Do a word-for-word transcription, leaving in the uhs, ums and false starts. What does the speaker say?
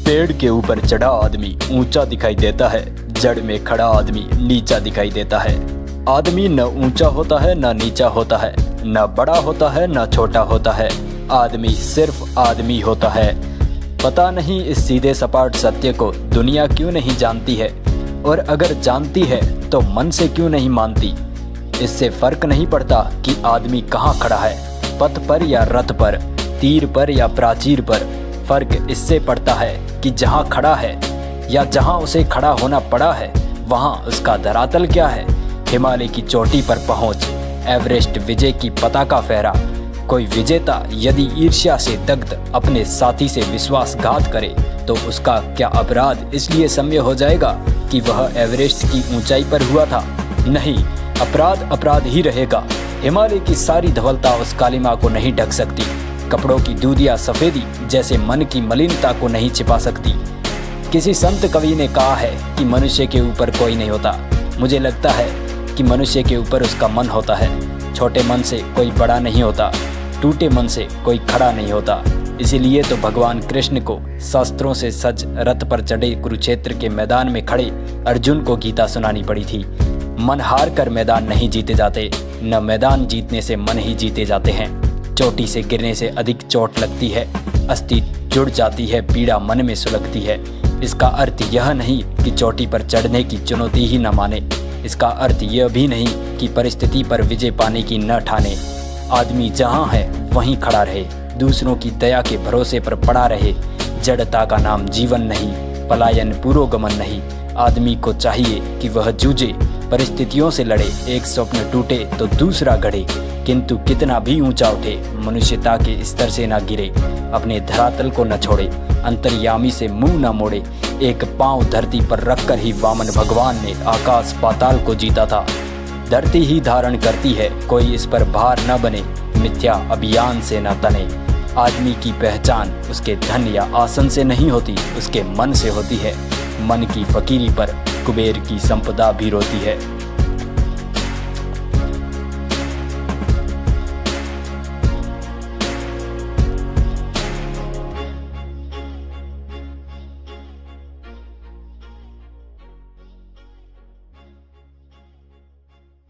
पेड़ के ऊपर चढ़ा आदमी ऊंचा दिखाई देता है, जड़ में खड़ा आदमी नीचा दिखाई देता है। आदमी न ऊंचा होता है न नीचा होता है, न बड़ा होता है न छोटा होता है, आदमी सिर्फ आदमी होता है। पता नहीं इस सीधे सपाट सत्य को दुनिया क्यों नहीं जानती है, और अगर जानती है तो मन से क्यों नहीं मानती। इससे फर्क नहीं पड़ता कि आदमी कहाँ खड़ा है, पथ पर या रथ पर, तीर पर या प्राचीर पर। फर्क इससे पड़ता है कि जहाँ खड़ा है या जहाँ उसे खड़ा होना पड़ा है, वहाँ उसका धरातल क्या है। हिमालय की चोटी पर पहुँच, एवरेस्ट विजय की पताका फहरा। कोई विजेता यदि ईर्ष्या से दग्ध अपने साथी से विश्वासघात करे तो उसका क्या अपराध इसलिए सम्य हो जाएगा कि वह एवरेस्ट की ऊंचाई पर हुआ था? नहीं, अपराध अपराध ही रहेगा। हिमालय की सारी धवलता उस कालिमा को नहीं ढक सकती। कपड़ों की दूधिया सफेदी जैसे मन की मलिनता को नहीं छिपा सकती। किसी संत कवि ने कहा है कि मनुष्य के ऊपर कोई नहीं होता। मुझे लगता है कि मनुष्य के ऊपर उसका मन होता है। छोटे मन से कोई बड़ा नहीं होता, टूटे मन से कोई खड़ा नहीं होता। इसीलिए तो भगवान कृष्ण को शस्त्रों से सज रथ पर चढ़े कुरुक्षेत्र के मैदान में खड़े अर्जुन को गीता सुनानी पड़ी थी। मन हार कर मैदान नहीं जीते जाते, न मैदान जीतने से मन ही जीते जाते हैं। चोटी से गिरने से अधिक चोट लगती है, अस्थि जुड़ जाती है, पीड़ा मन में सुलगती है। इसका अर्थ यह नहीं कि चोटी पर चढ़ने की चुनौती ही न माने। इसका अर्थ यह भी नहीं कि परिस्थिति पर विजय पाने की न ठाने। आदमी जहाँ है वहीं खड़ा रहे, दूसरों की दया के भरोसे पर पड़ा रहे। जड़ता का नाम जीवन नहीं, पलायन पुरोगमन नहीं। आदमी को चाहिए कि वह जूझे, परिस्थितियों से लड़े। एक स्वप्न टूटे तो दूसरा गढ़े, किंतु कितना भी ऊंचा उठे मनुष्यता के स्तर से न गिरे। अपने धरातल को न छोड़े, अंतर्यामी से मुंह न मोड़े। एक पांव धरती पर रखकर ही वामन भगवान ने आकाश पाताल को जीता था। धरती ही धारण करती है, कोई इस पर भार न बने। मिथ्या अभियान से न तने। आदमी की पहचान उसके धन या आसन से नहीं होती, उसके मन से होती है। मन की फकीरी पर कुबेर की संपदा भी रोती है।